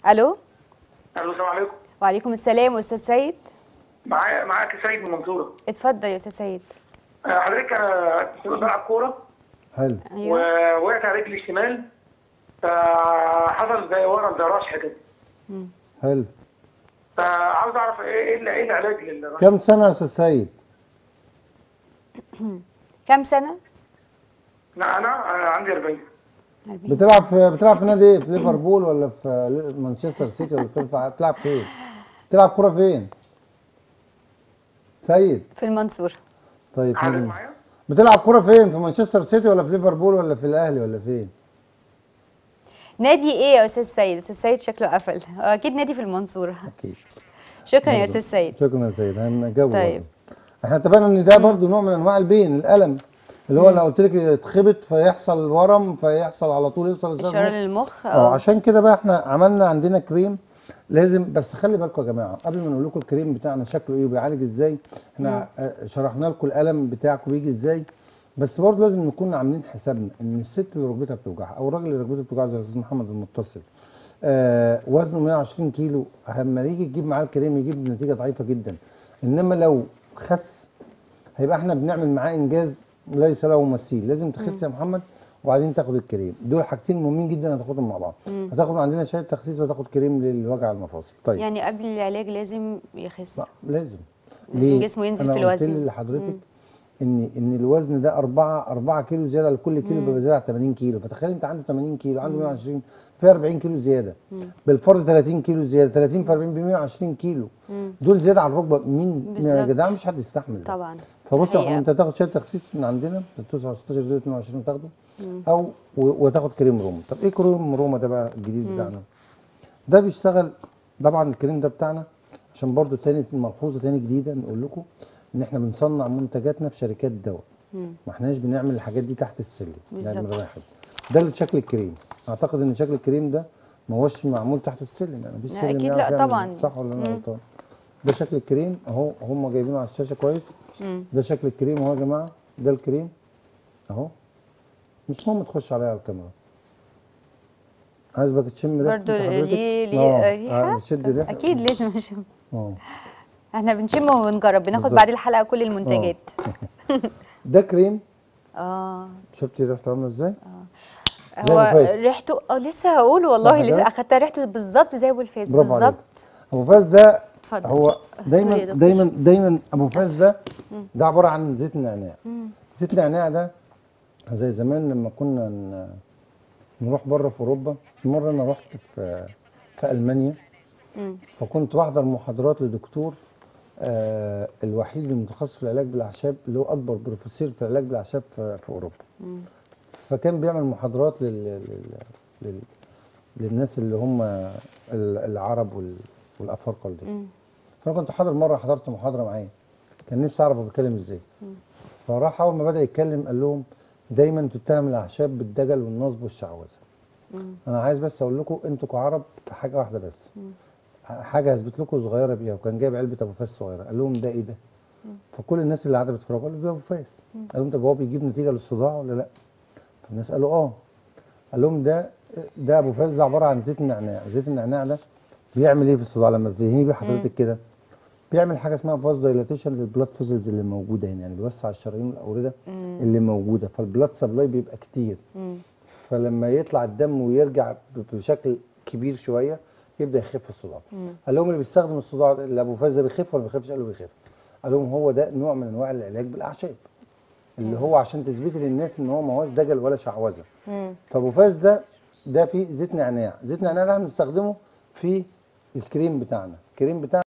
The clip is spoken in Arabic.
الو. الو، السلام عليكم. وعليكم السلام استاذ سيد. معاك سيد من المنصوره. اتفضل يا استاذ سيد. حضرتك انا كنت بلعب كوره. حلو. ايوه. ووقعت على رجلي الشمال، فحصل زي ورم، زي رشح كده. حلو. فعاوز اعرف ايه العلاج للرشح؟ كم سنة يا أستاذ سيد؟ كم سنة؟ لا انا عندي 40. بتلعب في نادي ايه؟ في ليفربول ولا في مانشستر سيتي ولا بتلعب فين؟ بتلعب كورة فين؟ سيد. في المنصورة. طيب حضرتك معايا؟ بتلعب كورة فين؟ في مانشستر سيتي ولا في ليفربول ولا في الأهلي ولا فين؟ نادي ايه يا استاذ سيد؟ استاذ سيد شكله قفل. اكيد نادي في المنصورة. أكيد. شكرا يا استاذ سيد. شكرا يا سيد، هنجاوب. طيب. احنا اتفقنا ان ده برضو نوع من انواع البين، الالم اللي هو لو قلت لك يتخبط فيحصل ورم فيحصل على طول يوصل اشاره للمخ. عشان كده بقى احنا عملنا عندنا كريم لازم. بس خلي بالكم يا جماعه قبل ما نقول لكم الكريم بتاعنا شكله ايه وبيعالج ازاي، احنا شرحنا لكم الالم بتاعكم بيجي ازاي. بس برضه لازم نكون عاملين حسابنا ان الست اللي ركبتها بتوجعها او الراجل اللي ركبته بتوجعه زي الاستاذ محمد المتصل وزنه 120 كيلو، اما يجي تجيب معاه الكريم يجيب نتيجه ضعيفه جدا. انما لو خس هيبقى احنا بنعمل معاه انجاز ليس له مثيل. لازم تخس يا محمد وبعدين تاخد الكريم. دول حاجتين مهمين جدا هتاخدهم مع بعض. هتاخد من عندنا شهاده تخسيس وتاخد كريم للوجع المفاصل. طيب يعني قبل العلاج لازم يخس؟ لازم جسمه ينزل في الوزن. انا قلت لحضرتك ان الوزن ده 4 كيلو زياده على كل كيلو بيبقى زياده على 80 كيلو. فتخيل انت عنده 80 كيلو عنده 120 في 40 كيلو زياده. بالفرض 30 كيلو زياده، 30 في 40 ب 120 كيلو. دول زياده على الركبه. مين يا جدعان؟ مش حد يستحمل ده طبعا. فبص انت تاخد شهاده تخسيس من عندنا 16/16/22 تاخده او وتاخد كريم روما. طب ايه كريم روما ده بقى الجديد بتاعنا؟ ده بيشتغل طبعا الكريم ده بتاعنا عشان برضو تاني ملحوظه تاني جديده نقول لكم ان احنا بنصنع منتجاتنا في شركات دواء. ما احناش بنعمل الحاجات دي تحت السلم. بالظبط. ده اللي شكل الكريم. اعتقد ان شكل الكريم ده ما هوش معمول تحت السلم، يعني مفيش سلم. اكيد لا طبعا. صح ولا انا غلطان؟ ده شكل الكريم اهو، هم جايبينه على الشاشه كويس. ده شكل الكريم اهو يا جماعه، ده الكريم اهو. مش مهم تخش عليا على الكاميرا. عايز بقى تشم ريحته برضه ليه ريحه؟ تشد ريحه اكيد لازم اشم. احنا بنشم وبنجرب، بناخد بعد الحلقه كل المنتجات. ده كريم. شفتي ريحته عامله ازاي؟ هو ريحته لسه هقول والله، لسه اخدتها ريحته بالظبط زي ابو الفاس بالظبط. ابو فاس ده اتفضل. هو دايما ابو فاس ده عباره عن زيت النعناع. زيت النعناع ده زي زمان لما كنا نروح بره في اوروبا. مره انا رحت في المانيا، فكنت بحضر محاضرات لدكتور الوحيد المتخصص في العلاج بالاعشاب، اللي هو اكبر بروفيسور في العلاج بالاعشاب في اوروبا. فكان بيعمل محاضرات للناس اللي هم العرب والافارقه دي. فانا كنت حضرت محاضره معاه، كان نفسي اعرف هو بيتكلم ازاي. فراح اول ما بدا يتكلم قال لهم دايما تتهم الاعشاب بالدجل والنصب والشعوذه. انا عايز بس اقول لكم انتوا كعرب حاجه واحده بس، حاجه هثبت لكم صغيره بيها. وكان جايب علبه ابو فاس صغيره، قال لهم ده ايه ده؟ فكل الناس اللي قاعده بتتفرج قالوا ده ابو فاس. قال لهم طب هو بيجيب نتيجه للصداع ولا لا؟ فالناس قالوا قال لهم ده ابو فاس، ده عباره عن زيت النعناع. زيت النعناع ده بيعمل ايه في الصداع؟ لما بتدهني بيه حضرتك كده بيعمل حاجه اسمها فاز دايلاتيشن للبلاد فيزلز اللي موجوده هنا، يعني بيوسع الشرايين والاورده اللي موجوده، فالبلاد سبلاي بيبقى كتير. فلما يطلع الدم ويرجع بشكل كبير شويه يبدا يخف الصداع. قال لهم اللي بيستخدم الصداع اللي ابو فاز ده بيخف ولا ما بيخفش؟ قالوا بيخف. قال لهم هو ده نوع من انواع العلاج بالاعشاب اللي هو عشان تثبتي للناس ان هو ما هوش دجل ولا شعوذه. فابو فاز ده فيه زيت نعناع. زيت نعناع ده هنستخدمه في الكريم بتاعنا.